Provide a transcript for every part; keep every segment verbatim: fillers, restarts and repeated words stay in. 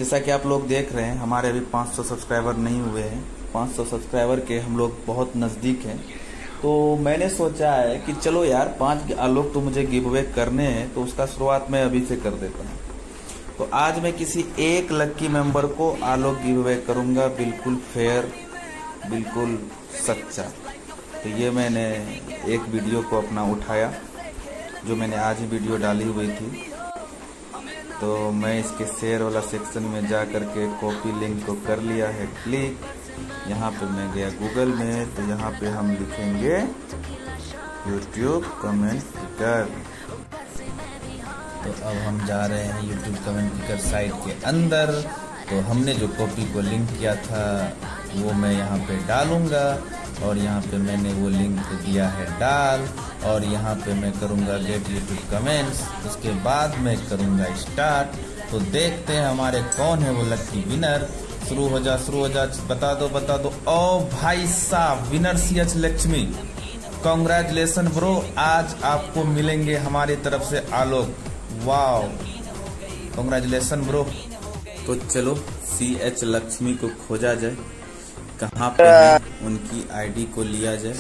जैसा कि आप लोग देख रहे हैं, हमारे अभी पाँच सौ सब्सक्राइबर नहीं हुए हैं। पाँच सौ सब्सक्राइबर के हम लोग बहुत नज़दीक हैं। तो मैंने सोचा है कि चलो यार, पांच आलोक तो मुझे गिव अवे करने हैं, तो उसका शुरुआत मैं अभी से कर देता हूँ। तो आज मैं किसी एक लक्की मेंबर को आलोक गिव अवे करूँगा, बिल्कुल फेयर, बिल्कुल सच्चा। तो ये मैंने एक वीडियो को अपना उठाया, जो मैंने आज ही वीडियो डाली हुई थी। तो मैं इसके शेयर वाला सेक्शन में जा कर के कॉपी लिंक को कर लिया है क्लिक। यहाँ पे मैं गया गूगल में, तो यहाँ पे हम लिखेंगे यूट्यूब कमेंट पिकर। तो अब हम जा रहे हैं यूट्यूब कमेंट पिकर साइट के अंदर। तो हमने जो कॉपी को लिंक किया था वो मैं यहाँ पे डालूंगा, और यहाँ पे मैंने वो लिंक दिया है डाल, और यहाँ पे मैं करूँगा गेट यूट्यूब कमेंट्स। उसके बाद मैं करूँगा स्टार्ट। तो देखते हैं हमारे कौन है वो लक्की विनर। शुरू हो जा शुरू हो जा बता दो बता दो। ओ भाई साहब, winner C H Lakshmi, congratulation bro. आज आपको मिलेंगे हमारी तरफ से आलोक। Wow, congratulation bro. तो चलो सी एच लक्ष्मी को खोजा जाए, कहाँ पे है, उनकी आईडी को लिया जाए।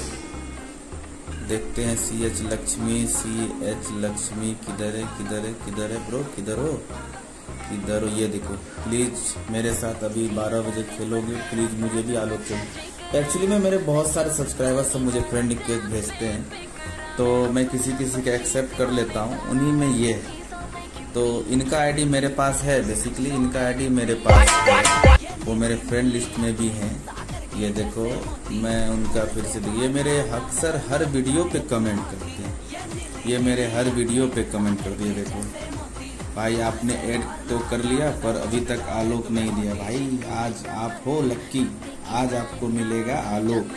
देखते हैं C H Lakshmi, C H Lakshmi किधर है किधर है किधर है ब्रो, किधर हो किधर हो। ये देखो, प्लीज मेरे साथ अभी बारह बजे खेलोगे, प्लीज मुझे भी आलोक चाहिए। एक्चुअली में मेरे बहुत सारे सब्सक्राइबर्स सब मुझे फ्रेंड रिक्वेस्ट भेजते हैं, तो मैं किसी किसी का एक्सेप्ट कर लेता हूँ। उन्हीं में ये है। तो इनका आईडी मेरे पास है, बेसिकली इनका आईडी मेरे पास है, वो मेरे फ्रेंड लिस्ट में भी हैं। ये देखो, मैं उनका फिर से, ये मेरे अक्सर हर वीडियो पे कमेंट करते हैं, ये मेरे हर वीडियो पे कमेंट करते हैं। देखो भाई, आपने ऐड तो कर लिया पर अभी तक आलोक नहीं दिया। भाई आज आप हो लक्की, आज आपको मिलेगा आलोक,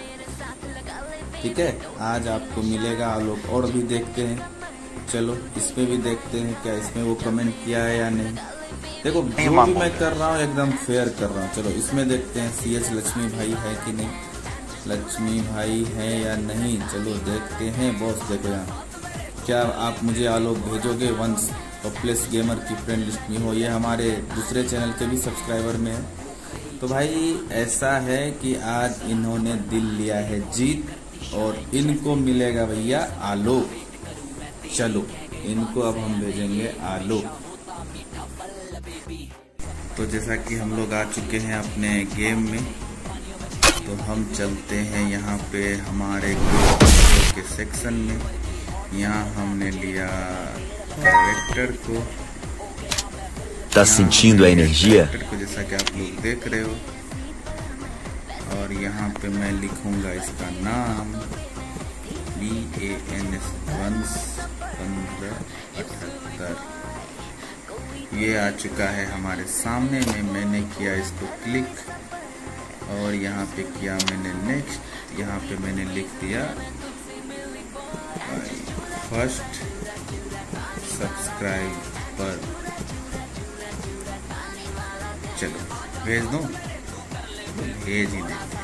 ठीक है, आज आपको मिलेगा आलोक। और भी देखते हैं, चलो इसमें भी देखते हैं क्या इसमें वो कमेंट किया है या नहीं। देखो जो भी मैं कर रहा हूँ एकदम फेयर कर रहा हूँ। चलो इसमें देखते हैं सी एच लक्ष्मी भाई है कि नहीं, लक्ष्मी भाई है या नहीं। चलो देखते हैं बॉस। देखो यहाँ, क्या आप मुझे आलोक भेजोगे वंस टॉपलेस गेमर की फ्रेंड लिस्ट में हो। ये हमारे दूसरे चैनल के भी सब्सक्राइबर में है। तो भाई ऐसा है कि आज इन्होंने दिल लिया है जीत, और इनको मिलेगा भैया आलोक। चलो इनको अब हम भेजेंगे आलोक। तो जैसा कि हम लोग आ चुके हैं अपने गेम में, तो हम चलते हैं यहाँ पे हमारे ग्रुप के सेक्शन में। यहाँ हमने लिया कैरेक्टर को, tá sentindo a energia? को जैसा कि आप लोग देख रहे हो, और यहाँ पे मैं लिखूंगा इसका नाम B A N S once पंद्रह अठहत्तर। ये आ चुका है हमारे सामने में। मैंने किया इसको क्लिक, और यहाँ पे किया मैंने नेक्स्ट। यहाँ पे मैंने लिख दिया फर्स्ट सब्सक्राइबर। चलो भेज दो, भेज ही दे।